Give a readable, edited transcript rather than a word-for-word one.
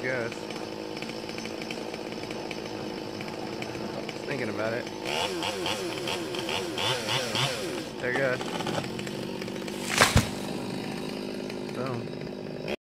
goes. Just thinking about it. There it goes. Boom.